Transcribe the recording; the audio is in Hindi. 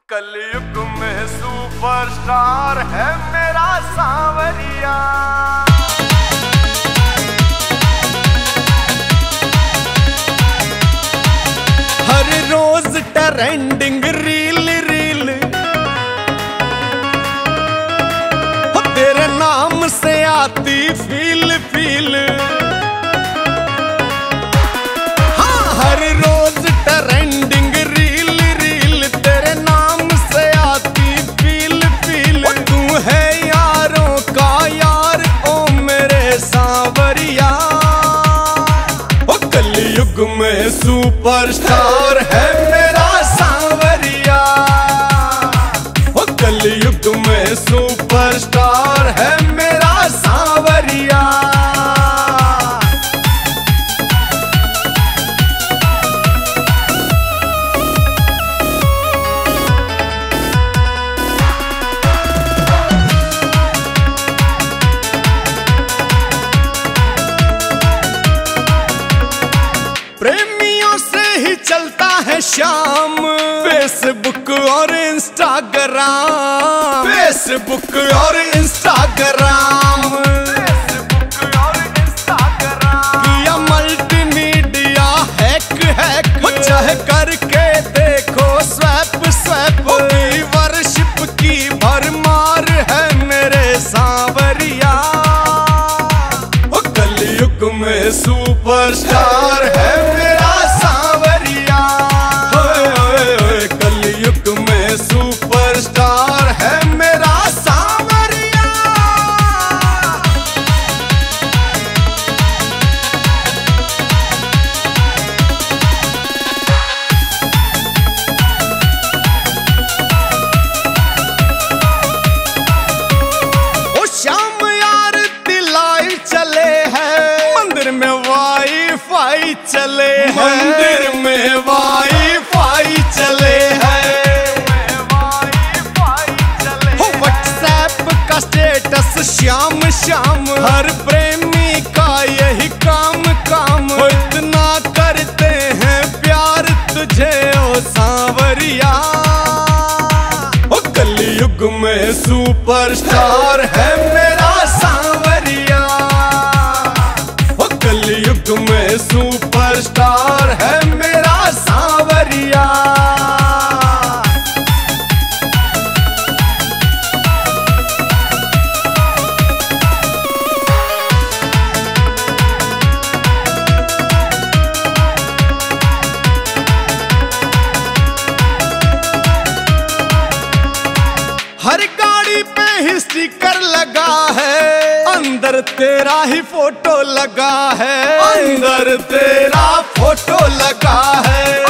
कलयुग में सुपरस्टार है मेरा सांवरिया। हर रोज ट्रेंडिंग रील रील तेरे नाम से आती फील फील। हाँ, हर रोज ट्रेंडिंग रील रील तेरे नाम से आती फील फील। तू है यारों का यार ओ मेरे सांवरिया। ओ कलयुग में सुपरस्टार है मेरा सांवरिया। ओ कलयुग में सुपरस्टार है मेरा सांवरिया। प्रेमियों से ही चलता है शाम फेसबुक और इंस्टाग्राम। फेसबुक और इंस्टाग्राम किया मल्टीमीडिया हैक हैक। चाहे करके देखो स्वैप स्वैप। वर्शिप की भरमार है मेरे सांवरिया। ओ कलयुग में सुपरस्टार है मेरा सांवरिया। कलयुग में सुपरस्टार है मेरा सांवरिया। ओ शाम यार दिलाई चले हैं मंदिर में वाईफाई चले हैं। मंदिर में वाईफाई चले हैं। व्हाट्सएप का स्टेटस शाम शाम हर प्रेमी का यही काम काम। इतना करते हैं प्यार तुझे ओ सांवरिया। ओ कलयुग में सुपरस्टार है मेरा सांवरिया। ओ कलयुग में सुपरस्टार है मेरा सांवरिया। हर गाड़ी पे ही स्टिकर लगा है अंदर तेरा ही फोटो लगा है। अंदर तेरा फोटो लगा है।